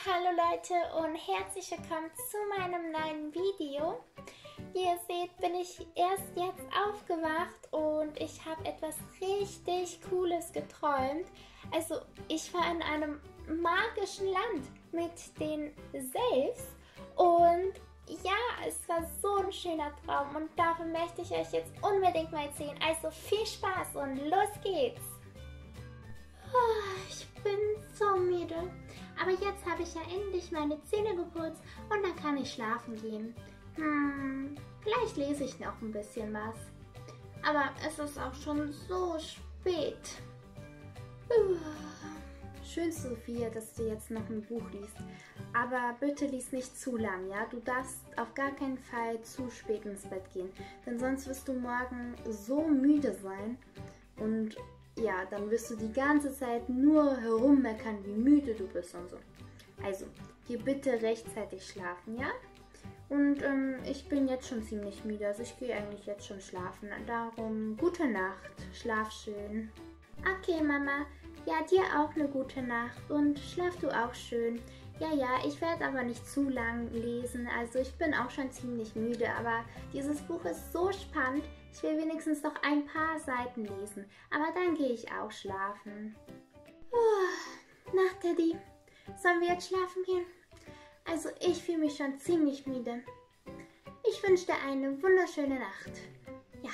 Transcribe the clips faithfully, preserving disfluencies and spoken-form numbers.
Hallo Leute und herzlich willkommen zu meinem neuen Video. Wie ihr seht, bin ich erst jetzt aufgewacht und ich habe etwas richtig Cooles geträumt. Also ich war in einem magischen Land mit den Safes und ja, es war so ein schöner Traum und dafür möchte ich euch jetzt unbedingt mal erzählen. Also viel Spaß und los geht's! Oh, ich bin so müde. Aber jetzt habe ich ja endlich meine Zähne geputzt und dann kann ich schlafen gehen. Hm, vielleicht lese ich noch ein bisschen was. Aber es ist auch schon so spät. Uh. Schön, Sophia, dass du jetzt noch ein Buch liest. Aber bitte lies nicht zu lang, ja? Du darfst auf gar keinen Fall zu spät ins Bett gehen. Denn sonst wirst du morgen so müde sein und ja, dann wirst du die ganze Zeit nur herummeckern, wie müde du bist und so. Also, geh bitte rechtzeitig schlafen, ja? Und ähm, ich bin jetzt schon ziemlich müde, also ich gehe eigentlich jetzt schon schlafen. Darum, gute Nacht, schlaf schön. Okay, Mama, ja, dir auch eine gute Nacht und schlaf du auch schön. Ja, ja, ich werde aber nicht zu lang lesen, also ich bin auch schon ziemlich müde, aber dieses Buch ist so spannend. Ich will wenigstens noch ein paar Seiten lesen, aber dann gehe ich auch schlafen. Oh, Nacht, Teddy. Sollen wir jetzt schlafen gehen? Also ich fühle mich schon ziemlich müde. Ich wünsche dir eine wunderschöne Nacht. Ja.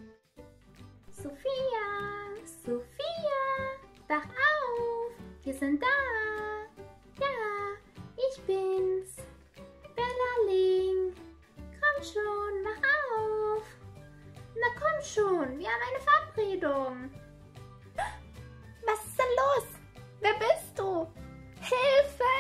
Sophia, Sophia, wach auf. Wir sind da. Ja, ich bin's. Bellerling. Komm schon, wach auf. Na komm schon, wir haben eine Verabredung. Was ist denn los? Wer bist du? Hilfe!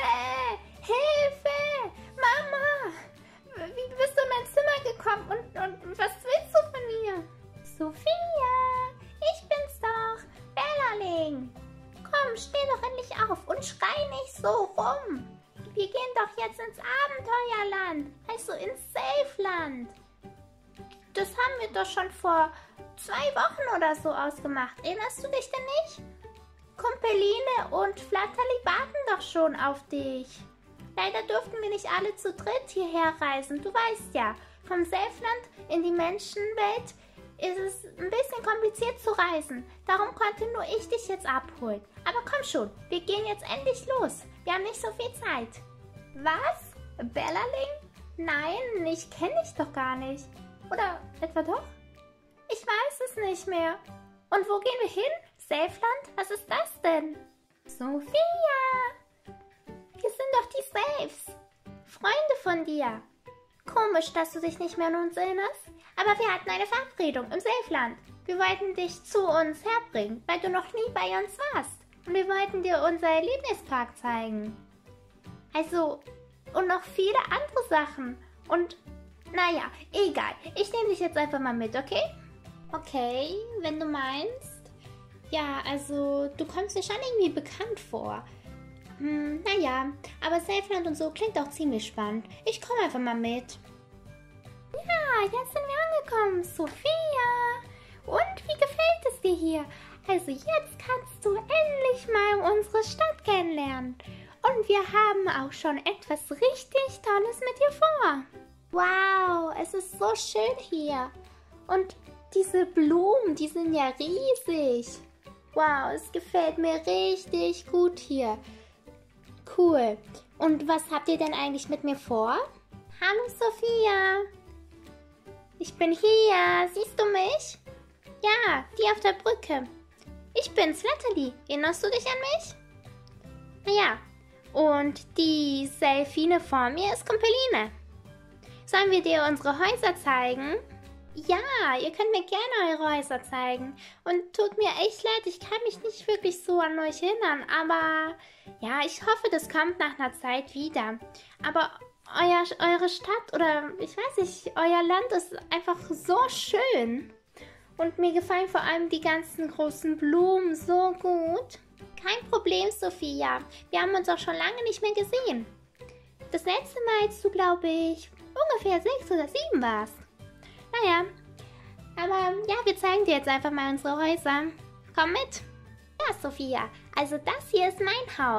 Hilfe! Mama! Wie bist du in mein Zimmer gekommen und, und was willst du von mir? Sophia! Ich bin's doch! Bellerling! Komm, steh doch endlich auf und schrei nicht so rum! Wir gehen doch jetzt ins Abenteuerland, also ins Safe-Land. Das haben wir doch schon vor zwei Wochen oder so ausgemacht. Erinnerst du dich denn nicht? Kumpeline und Flatterli warten doch schon auf dich. Leider durften wir nicht alle zu dritt hierher reisen. Du weißt ja, vom Safe-Land in die Menschenwelt ist es ein bisschen kompliziert zu reisen. Darum konnte nur ich dich jetzt abholen. Aber komm schon, wir gehen jetzt endlich los. Wir haben nicht so viel Zeit. Was? Bellerling? Nein, ich kenne dich doch gar nicht. Oder etwa doch? Ich weiß es nicht mehr. Und wo gehen wir hin? Safe-Land? Was ist das denn? Sophia! Wir sind doch die Safes. Freunde von dir. Komisch, dass du dich nicht mehr an uns erinnerst. Aber wir hatten eine Verabredung im Safe-Land. Wir wollten dich zu uns herbringen, weil du noch nie bei uns warst. Und wir wollten dir unser Lieblingspark zeigen. Also, und noch viele andere Sachen. Und naja, egal. Ich nehme dich jetzt einfach mal mit, okay? Okay, wenn du meinst. Ja, also du kommst mir schon irgendwie bekannt vor. Hm, naja, aber Safe-Land und so klingt auch ziemlich spannend. Ich komme einfach mal mit. Ja, jetzt sind wir angekommen, Sophia. Und wie gefällt es dir hier? Also jetzt kannst du endlich mal unsere Stadt kennenlernen. Und wir haben auch schon etwas richtig Tolles mit dir vor. Wow, es ist so schön hier. Und diese Blumen, die sind ja riesig. Wow, es gefällt mir richtig gut hier. Cool. Und was habt ihr denn eigentlich mit mir vor? Hallo Sophia. Ich bin hier. Siehst du mich? Ja, die auf der Brücke. Ich bin's, Flatterli. Erinnerst du dich an mich? Naja, und die Selfine vor mir ist Kumpeline. Sollen wir dir unsere Häuser zeigen? Ja, ihr könnt mir gerne eure Häuser zeigen. Und tut mir echt leid, ich kann mich nicht wirklich so an euch erinnern. Aber ja, ich hoffe, das kommt nach einer Zeit wieder. Aber euer, eure Stadt oder ich weiß nicht, euer Land ist einfach so schön. Und mir gefallen vor allem die ganzen großen Blumen so gut. Kein Problem, Sophia. Wir haben uns auch schon lange nicht mehr gesehen. Das letzte Mal, als du, glaube ich, ungefähr sechs oder sieben warst. Naja, aber ja, wir zeigen dir jetzt einfach mal unsere Häuser. Komm mit. Ja, Sophia, also das hier ist mein Haus.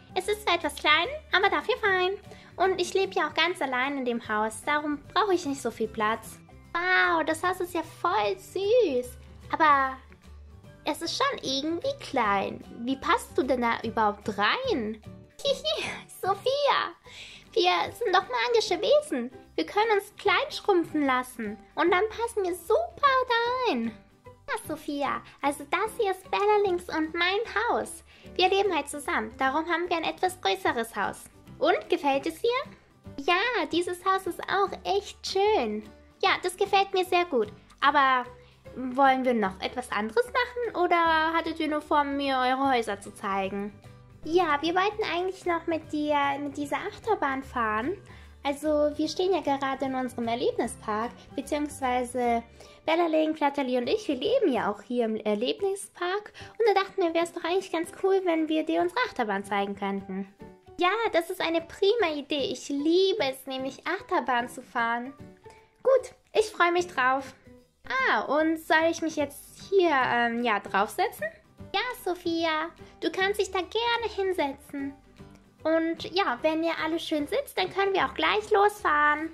Es ist zwar etwas klein, aber dafür fein. Und ich lebe ja auch ganz allein in dem Haus, darum brauche ich nicht so viel Platz. Wow, das Haus ist ja voll süß. Aber es ist schon irgendwie klein. Wie passt du denn da überhaupt rein? Hihi, Sophia, wir sind doch magische Wesen. Wir können uns klein schrumpfen lassen und dann passen wir super da rein. Ja, Sophia, also das hier ist Bellalings und mein Haus. Wir leben halt zusammen, darum haben wir ein etwas größeres Haus. Und, gefällt es dir? Ja, dieses Haus ist auch echt schön. Ja, das gefällt mir sehr gut. Aber wollen wir noch etwas anderes machen oder hattet ihr nur vor, mir eure Häuser zu zeigen? Ja, wir wollten eigentlich noch mit dir mit dieser Achterbahn fahren. Also wir stehen ja gerade in unserem Erlebnispark, beziehungsweise Bellaling, Flatterly und ich, wir leben ja auch hier im Erlebnispark. Und da dachten wir, wäre es doch eigentlich ganz cool, wenn wir dir unsere Achterbahn zeigen könnten. Ja, das ist eine prima Idee. Ich liebe es nämlich, Achterbahn zu fahren. Gut, ich freue mich drauf. Ah, und soll ich mich jetzt hier ähm, ja, draufsetzen? Ja, Sophia, du kannst dich da gerne hinsetzen. Und ja, wenn ihr alle schön sitzt, dann können wir auch gleich losfahren.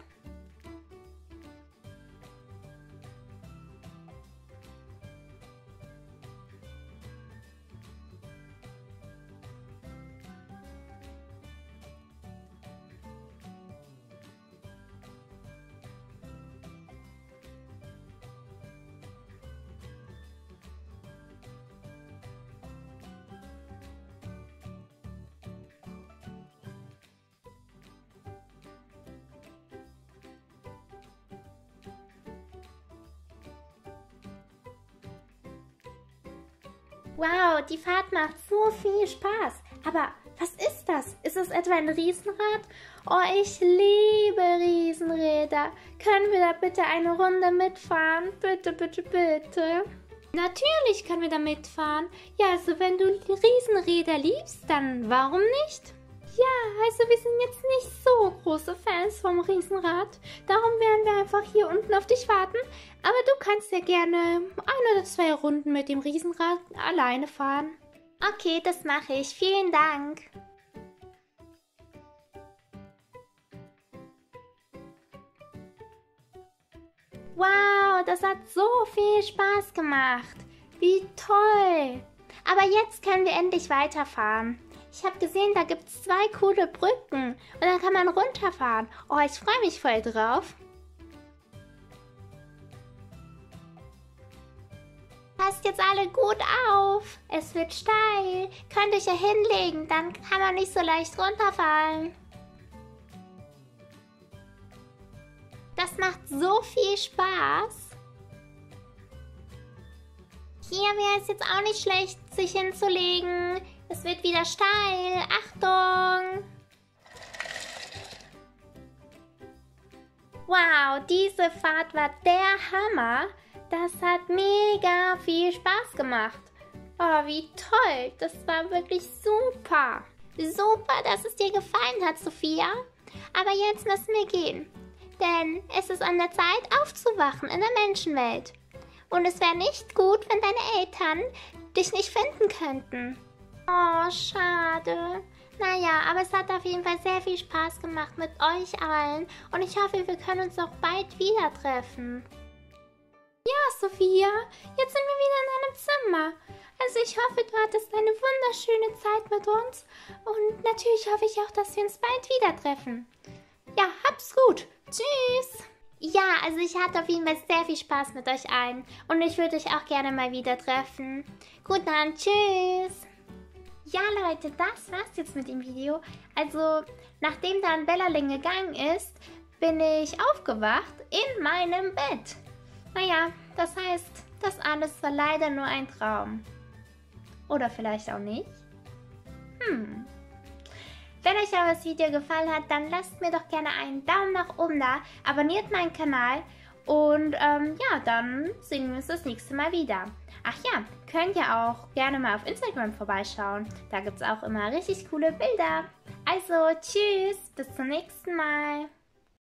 Wow, die Fahrt macht so viel Spaß. Aber was ist das? Ist es etwa ein Riesenrad? Oh, ich liebe Riesenräder. Können wir da bitte eine Runde mitfahren? Bitte, bitte, bitte. Natürlich können wir da mitfahren. Ja, also wenn du Riesenräder liebst, dann warum nicht? Ja, also wir sind jetzt nicht so große Fans vom Riesenrad. Darum werden wir einfach hier unten auf dich warten. Aber du kannst ja gerne ein oder zwei Runden mit dem Riesenrad alleine fahren. Okay, das mache ich. Vielen Dank. Wow, das hat so viel Spaß gemacht. Wie toll. Aber jetzt können wir endlich weiterfahren. Ich habe gesehen, da gibt es zwei coole Brücken und dann kann man runterfahren. Oh, ich freue mich voll drauf. Passt jetzt alle gut auf. Es wird steil. Könnt euch ja hinlegen, dann kann man nicht so leicht runterfallen. Das macht so viel Spaß. Hier wäre es jetzt auch nicht schlecht, sich hinzulegen. Es wird wieder steil. Achtung! Wow, diese Fahrt war der Hammer. Das hat mega viel Spaß gemacht. Oh, wie toll. Das war wirklich super. Super, dass es dir gefallen hat, Sophia. Aber jetzt müssen wir gehen. Denn es ist an der Zeit, aufzuwachen in der Menschenwelt. Und es wäre nicht gut, wenn deine Eltern dich nicht finden könnten. Oh, schade. Naja, aber es hat auf jeden Fall sehr viel Spaß gemacht mit euch allen. Und ich hoffe, wir können uns auch bald wieder treffen. Ja, Sophia, jetzt sind wir wieder in deinem Zimmer. Also ich hoffe, du hattest eine wunderschöne Zeit mit uns. Und natürlich hoffe ich auch, dass wir uns bald wieder treffen. Ja, hab's gut. Tschüss. Ja, also ich hatte auf jeden Fall sehr viel Spaß mit euch allen. Und ich würde euch auch gerne mal wieder treffen. Gut, dann tschüss. Ja, Leute, das war's jetzt mit dem Video. Also, nachdem dann Bellaling gegangen ist, bin ich aufgewacht in meinem Bett. Naja, das heißt, das alles war leider nur ein Traum. Oder vielleicht auch nicht. Hm. Wenn euch aber das Video gefallen hat, dann lasst mir doch gerne einen Daumen nach oben da, abonniert meinen Kanal und ähm, ja, dann sehen wir uns das nächste Mal wieder. Ach ja, könnt ihr auch gerne mal auf Instagram vorbeischauen. Da gibt es auch immer richtig coole Bilder. Also, tschüss, bis zum nächsten Mal.